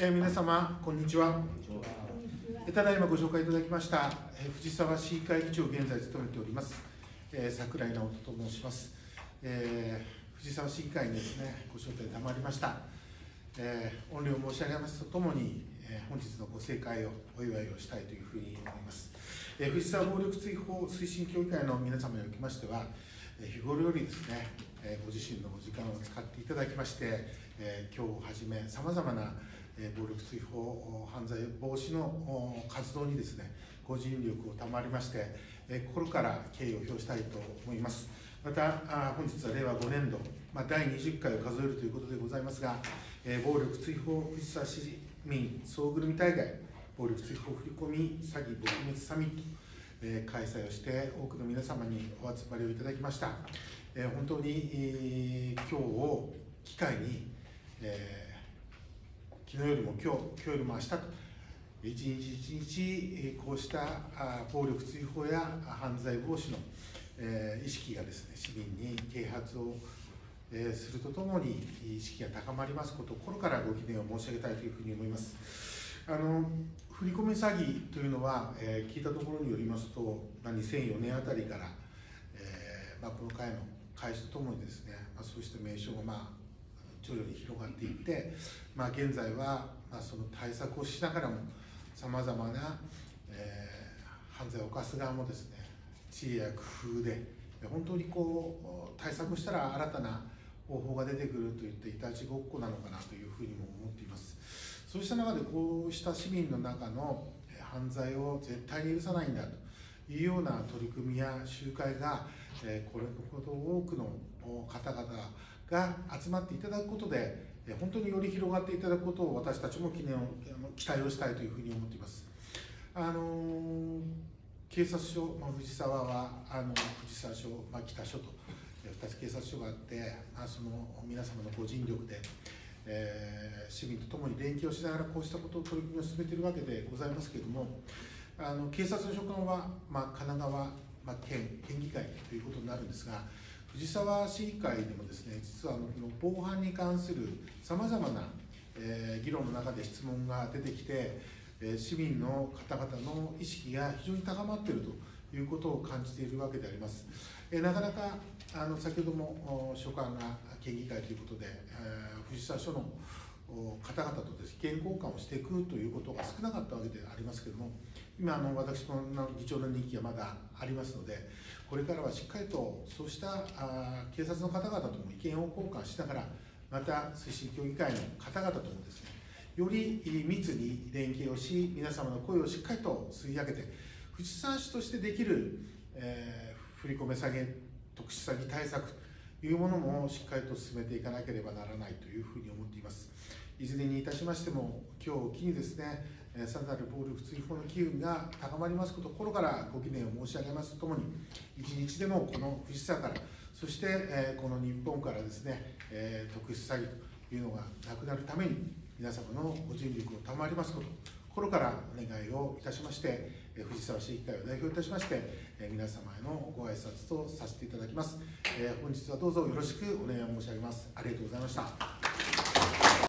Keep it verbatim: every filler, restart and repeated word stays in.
えー、皆様こんにちは。ただいまご紹介いただきました、えー、藤沢市議会議長を現在務めております、えー、櫻井直人と申します、えー、藤沢市議会にですねご招待賜りました、えー、御礼を申し上げますとともに、えー、本日のご盛会をお祝いをしたいというふうに思います、えー、藤沢暴力追放推進協議会の皆様におきましては、えー、日頃よりですね、えー、ご自身のお時間を使っていただきまして、えー、今日をはじめさまざまな暴力追放犯罪防止の活動にですねご尽力を賜りまして心から敬意を表したいと思います。また本日はれいわごねんど、まあ、だいにじゅっかいを数えるということでございますが、暴力追放藤沢市民総ぐるみ大会暴力追放振り込み詐欺撲滅サミット開催をして多くの皆様にお集まりをいただきました。本当に今日を機会に、えー昨日よりも今日、今日よりも明日と、一日一日、こうした暴力追放や犯罪防止の意識がですね、市民に啓発をするとともに、意識が高まりますことを心からご記念を申し上げたいというふうに思います。あの振り込め詐欺というのは、えー、聞いたところによりますと、まあ、にせんよねんあたりから、えーまあ、この会の開始とともにですね、まあ、そうした名称が、まあ徐々に広がっていって、まあ、現在は、まあ、その対策をしながらもさまざまな、えー、犯罪を犯す側もですね知恵や工夫で本当にこう対策したら新たな方法が出てくるといっていたちごっこなのかなというふうにも思っています。そうした中でこうした市民の中の犯罪を絶対に許さないんだというような取り組みや集会が、えー、これほど多くの方々が集まっていただくことで、本当により広がっていただくことを私たちも記念を期待をしたいというふうに思っています。あのー、警察署、まあ、藤沢はあの藤沢署、まあ、北署とふたつ警察署があって、まあ、その皆様のご尽力で、えー、市民とともに連携をしながらこうしたことを取り組みを進めているわけでございますけれども、あの警察の所管は、まあ、神奈川、まあ、県県議会ということになるんですが、藤沢市議会でもですね、実はあの防犯に関するさまざまな、えー、議論の中で質問が出てきて、えー、市民の方々の意識が非常に高まっているということを感じているわけであります。えー、なかなかあの先ほども所管が県議会ということで、えー、藤沢署の方々とです、意見交換をしていくということが少なかったわけでありますけれども、今あの私の議長の任期がまだありますので、これからはしっかりとそうしたあ警察の方々とも意見を交換しながら、また推進協議会の方々ともですね、より密に連携をし、皆様の声をしっかりと吸い上げて、藤沢市としてできる、えー、振り込め詐欺、特殊詐欺対策というものもしっかりと進めていかなければならないというふうに思っています。いずれにいたしましても、今日を機にですね、さらなる暴力追放の機運が高まりますことを心からご記念を申し上げますとともに、一日でもこの藤沢から、そして、えー、この日本からですね、えー、特殊詐欺というのがなくなるために、皆様のご尽力を賜りますこと、心からお願いをいたしまして、えー、藤沢市議会を代表いたしまして、えー、皆様へのご挨拶とさせていただきます。えー、本日はどうぞよろしくお願いを申し上げます。ありがとうございました。